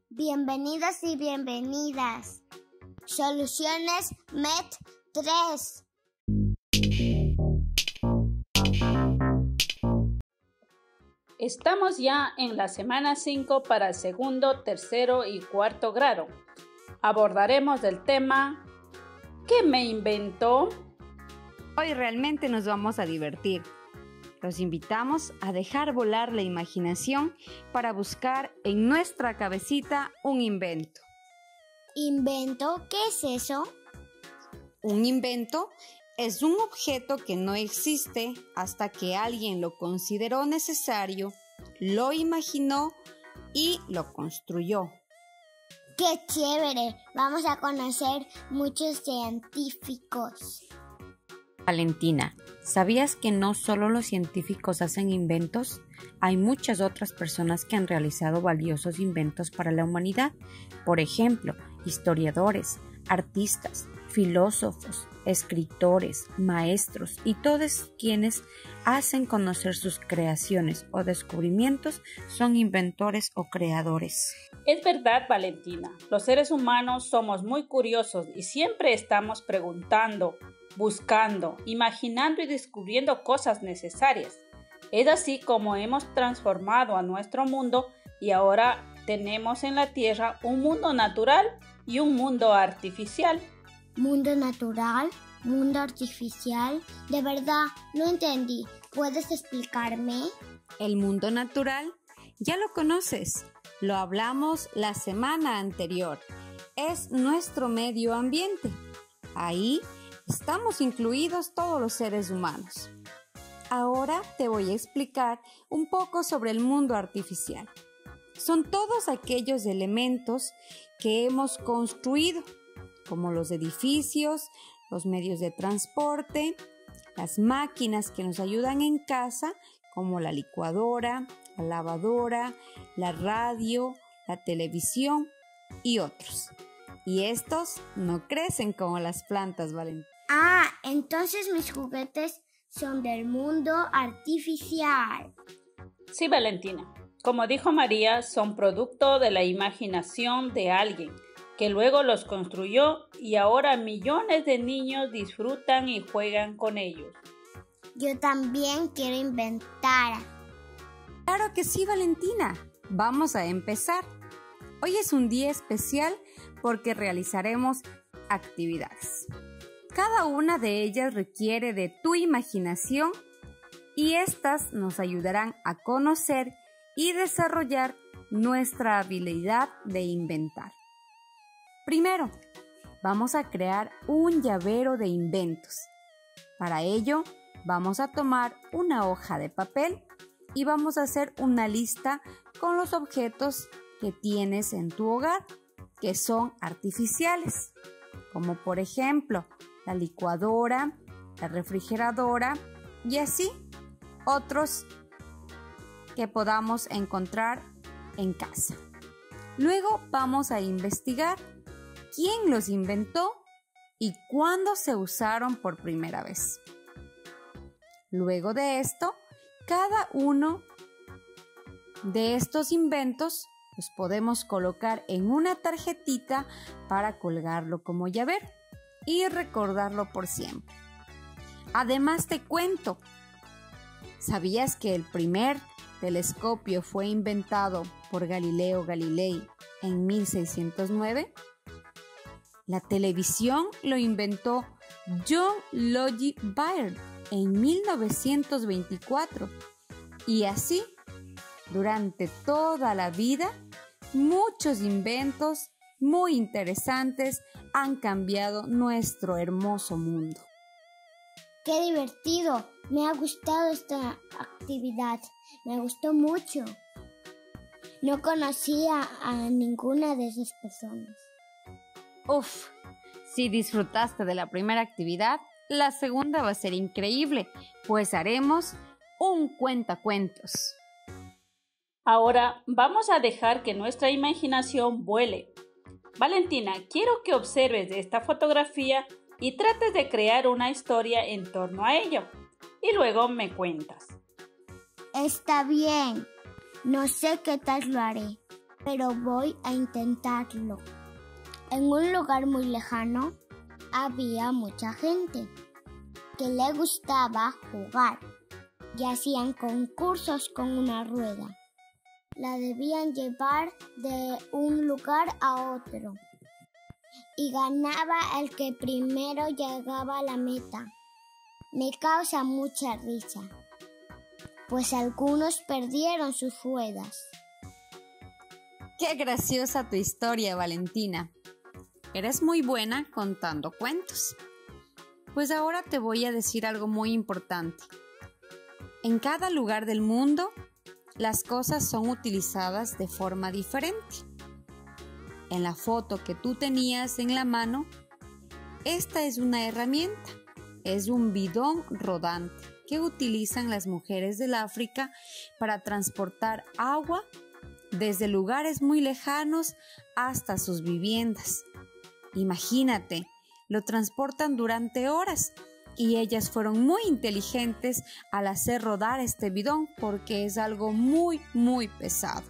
Bienvenidos y bienvenidas. Soluciones MET 3. Estamos ya en la semana 5 para el segundo, tercero y cuarto grado. Abordaremos el tema ¿qué me inventó? Hoy realmente nos vamos a divertir. Los invitamos a dejar volar la imaginación para buscar en nuestra cabecita un invento. ¿Invento? ¿Qué es eso? Un invento es un objeto que no existe hasta que alguien lo consideró necesario, lo imaginó y lo construyó. ¡Qué chévere! Vamos a conocer muchos científicos. Valentina, ¿sabías que no solo los científicos hacen inventos? Hay muchas otras personas que han realizado valiosos inventos para la humanidad. Por ejemplo, historiadores, artistas, filósofos, escritores, maestros y todos quienes hacen conocer sus creaciones o descubrimientos son inventores o creadores. Es verdad, Valentina. Los seres humanos somos muy curiosos y siempre estamos preguntando, buscando, imaginando y descubriendo cosas necesarias. Es así como hemos transformado a nuestro mundo y ahora tenemos en la Tierra un mundo natural y un mundo artificial. ¿Mundo natural? ¿Mundo artificial? De verdad, no entendí. ¿Puedes explicarme? El mundo natural ya lo conoces. Lo hablamos la semana anterior. Es nuestro medio ambiente. Ahí estamos incluidos todos los seres humanos. Ahora te voy a explicar un poco sobre el mundo artificial. Son todos aquellos elementos que hemos construido, como los edificios, los medios de transporte, las máquinas que nos ayudan en casa, como la licuadora, la lavadora, la radio, la televisión y otros. Y estos no crecen como las plantas, Valentina. Ah, entonces mis juguetes son del mundo artificial. Sí, Valentina. Como dijo María, son producto de la imaginación de alguien que luego los construyó y ahora millones de niños disfrutan y juegan con ellos. Yo también quiero inventar. Claro que sí, Valentina. Vamos a empezar. Hoy es un día especial porque realizaremos actividades. Cada una de ellas requiere de tu imaginación y estas nos ayudarán a conocer y desarrollar nuestra habilidad de inventar. Primero, vamos a crear un llavero de inventos. Para ello, vamos a tomar una hoja de papel y vamos a hacer una lista con los objetos que tienes en tu hogar, que son artificiales, como por ejemplo, la licuadora, la refrigeradora y así otros que podamos encontrar en casa. Luego vamos a investigar quién los inventó y cuándo se usaron por primera vez. Luego de esto, cada uno de estos inventos los podemos colocar en una tarjetita para colgarlo como llavero y recordarlo por siempre. Además te cuento, ¿sabías que el primer telescopio fue inventado por Galileo Galilei en 1609? La televisión lo inventó John Logie Baird en 1924 y así, durante toda la vida, muchos inventos muy interesantes han cambiado nuestro hermoso mundo. ¡Qué divertido! Me ha gustado esta actividad. Me gustó mucho. No conocía a ninguna de esas personas. Uf, si disfrutaste de la primera actividad, la segunda va a ser increíble, pues haremos un cuentacuentos. Ahora vamos a dejar que nuestra imaginación vuele. Valentina, quiero que observes esta fotografía y trates de crear una historia en torno a ello. Y luego me cuentas. Está bien. No sé qué tal lo haré. pero voy a intentarlo. En un lugar muy lejano había mucha gente que le gustaba jugar y hacían concursos con una rueda. La debían llevar de un lugar a otro y ganaba el que primero llegaba a la meta. Me causa mucha risa, pues algunos perdieron sus ruedas. ¡Qué graciosa tu historia, Valentina! Eres muy buena contando cuentos. Pues ahora te voy a decir algo muy importante. En cada lugar del mundo, las cosas son utilizadas de forma diferente. En la foto que tú tenías en la mano, esta es una herramienta. Es un bidón rodante que utilizan las mujeres del África para transportar agua desde lugares muy lejanos hasta sus viviendas. Imagínate, lo transportan durante horas y ellas fueron muy inteligentes al hacer rodar este bidón porque es algo muy, muy pesado.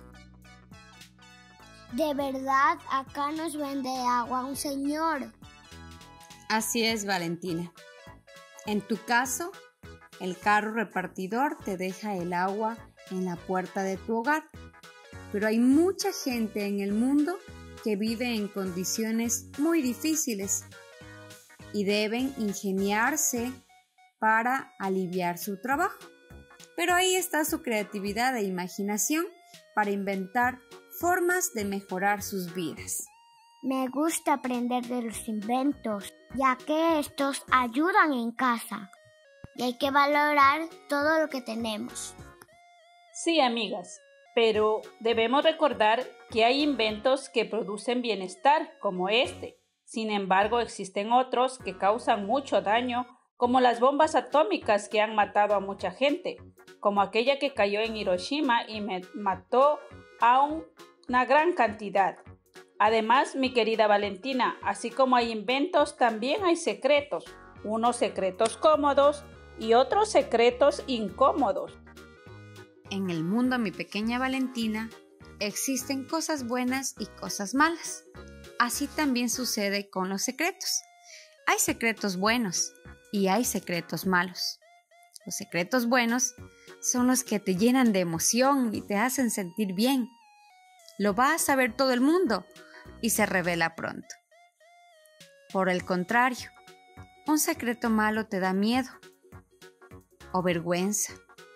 De verdad, acá nos vende agua un señor. Así es, Valentina. En tu caso, el carro repartidor te deja el agua en la puerta de tu hogar. Pero hay mucha gente en el mundo que vive en condiciones muy difíciles y deben ingeniarse para aliviar su trabajo. Pero ahí está su creatividad e imaginación para inventar formas de mejorar sus vidas. Me gusta aprender de los inventos, ya que estos ayudan en casa y hay que valorar todo lo que tenemos. Sí, amigas, pero debemos recordar que hay inventos que producen bienestar, como este. Sin embargo, existen otros que causan mucho daño, como las bombas atómicas que han matado a mucha gente, como aquella que cayó en Hiroshima y mató a una gran cantidad. Además, mi querida Valentina, así como hay inventos, también hay secretos, unos secretos cómodos y otros secretos incómodos. En el mundo, mi pequeña Valentina, existen cosas buenas y cosas malas. Así también sucede con los secretos. Hay secretos buenos y hay secretos malos. Los secretos buenos son los que te llenan de emoción y te hacen sentir bien. Lo va a saber todo el mundo y se revela pronto. Por el contrario, un secreto malo te da miedo o vergüenza.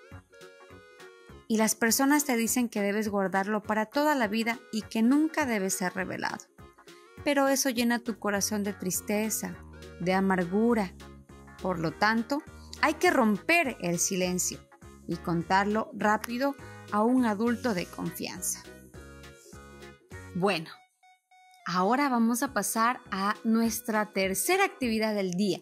Y las personas te dicen que debes guardarlo para toda la vida y que nunca debe ser revelado. Pero eso llena tu corazón de tristeza, de amargura. Por lo tanto, hay que romper el silencio y contarlo rápido a un adulto de confianza. Bueno, ahora vamos a pasar a nuestra tercera actividad del día.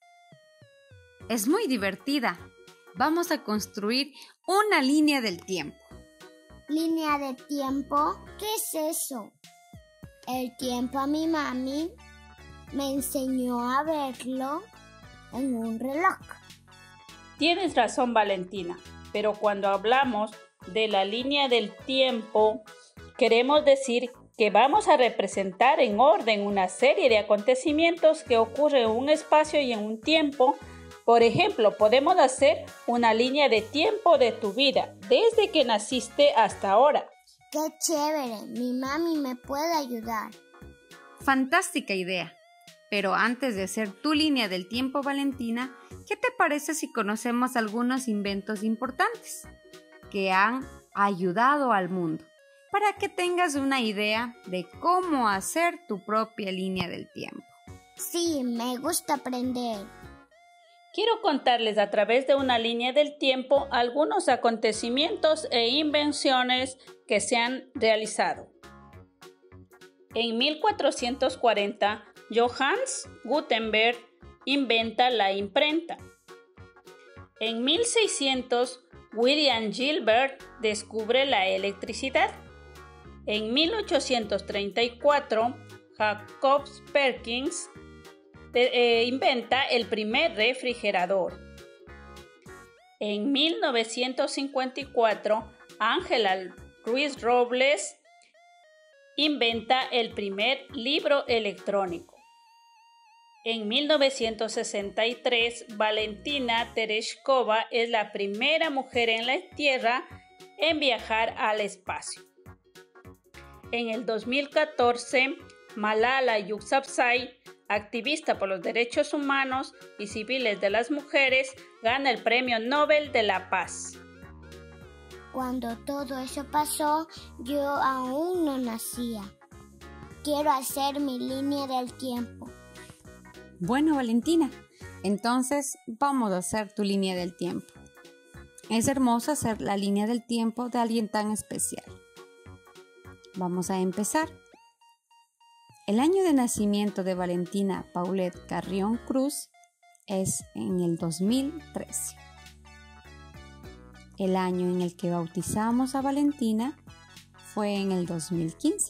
Es muy divertida. Vamos a construir una línea del tiempo. ¿Línea de tiempo? ¿Qué es eso? El tiempo a mi mami me enseñó a verlo en un reloj. Tienes razón, Valentina, pero cuando hablamos de la línea del tiempo, queremos decir que vamos a representar en orden una serie de acontecimientos que ocurren en un espacio y en un tiempo. Por ejemplo, podemos hacer una línea de tiempo de tu vida, desde que naciste hasta ahora. ¡Qué chévere! Mi mami me puede ayudar. Fantástica idea. Pero antes de hacer tu línea del tiempo, Valentina, ¿qué te parece si conocemos algunos inventos importantes que han ayudado al mundo? Para que tengas una idea de cómo hacer tu propia línea del tiempo. Sí, me gusta aprender. Quiero contarles a través de una línea del tiempo algunos acontecimientos e invenciones que se han realizado. En 1440, Johannes Gutenberg inventa la imprenta. En 1600, William Gilbert descubre la electricidad. En 1834, Jacobs Perkins inventa el primer refrigerador. En 1954, Ángela Ruiz Robles inventa el primer libro electrónico. En 1963, Valentina Tereshkova es la primera mujer en la Tierra en viajar al espacio. En el 2014, Malala Yousafzai, activista por los derechos humanos y civiles de las mujeres, gana el Premio Nobel de la Paz. Cuando todo eso pasó, yo aún no nacía. Quiero hacer mi línea del tiempo. Bueno, Valentina, entonces vamos a hacer tu línea del tiempo. Es hermoso hacer la línea del tiempo de alguien tan especial. Vamos a empezar. El año de nacimiento de Valentina Paulette Carrión Cruz es en el 2013. El año en el que bautizamos a Valentina fue en el 2015.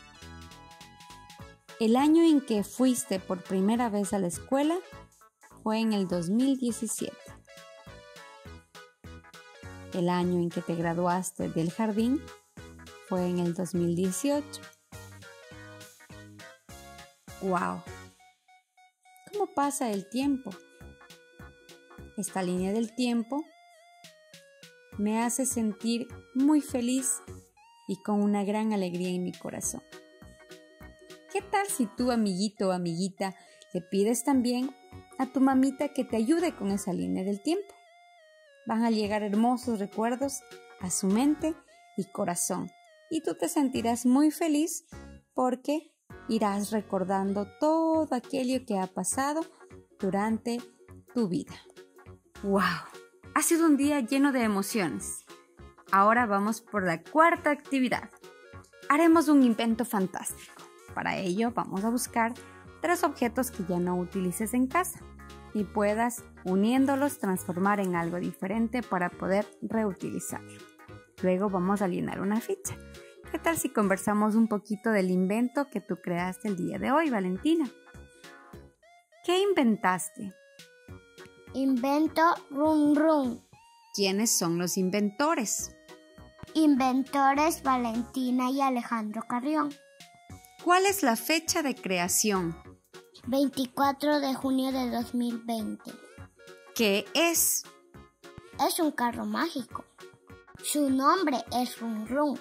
El año en que fuiste por primera vez a la escuela fue en el 2017. El año en que te graduaste del jardín fue en el 2018. ¡Wow! ¿Cómo pasa el tiempo? Esta línea del tiempo me hace sentir muy feliz y con una gran alegría en mi corazón. ¿Qué tal si tú, amiguito o amiguita, le pides también a tu mamita que te ayude con esa línea del tiempo? Van a llegar hermosos recuerdos a su mente y corazón y tú te sentirás muy feliz porque irás recordando todo aquello que ha pasado durante tu vida. ¡Wow! Ha sido un día lleno de emociones. Ahora vamos por la cuarta actividad. Haremos un invento fantástico. Para ello vamos a buscar 3 objetos que ya no utilices en casa y puedas, uniéndolos, transformar en algo diferente para poder reutilizarlo. Luego vamos a llenar una ficha. ¿Qué tal si conversamos un poquito del invento que tú creaste el día de hoy, Valentina? ¿Qué inventaste? Invento Rum Rum. ¿Quiénes son los inventores? Inventores Valentina y Alejandro Carrión. ¿Cuál es la fecha de creación? 24 de junio de 2020. ¿Qué es? Es un carro mágico. Su nombre es Rum Rum.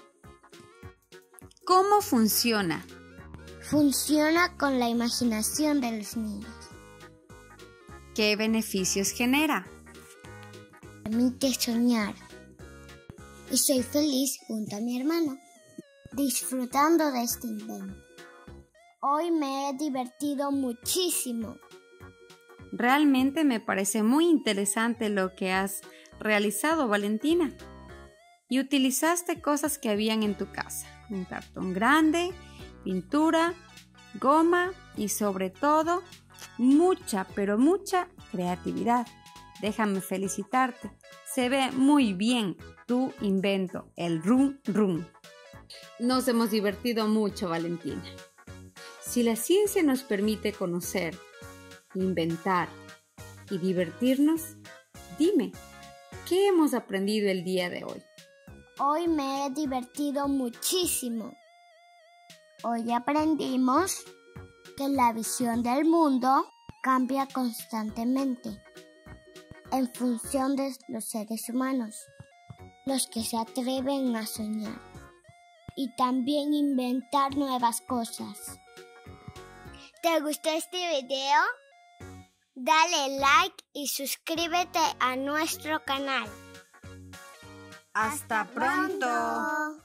¿Cómo funciona? Funciona con la imaginación de los niños. ¿Qué beneficios genera? Permite soñar. Y soy feliz junto a mi hermano, disfrutando de este invento. Hoy me he divertido muchísimo. Realmente me parece muy interesante lo que has realizado, Valentina. Y utilizaste cosas que habían en tu casa. Un cartón grande, pintura, goma y sobre todo mucha, pero mucha creatividad. Déjame felicitarte. Se ve muy bien tu invento, el Rum Rum. Nos hemos divertido mucho, Valentina. Si la ciencia nos permite conocer, inventar y divertirnos, dime, ¿qué hemos aprendido el día de hoy? Hoy me he divertido muchísimo. Hoy aprendimos que la visión del mundo cambia constantemente en función de los seres humanos, los que se atreven a soñar y también inventar nuevas cosas. ¿Te gustó este video? Dale like y suscríbete a nuestro canal. ¡Hasta pronto!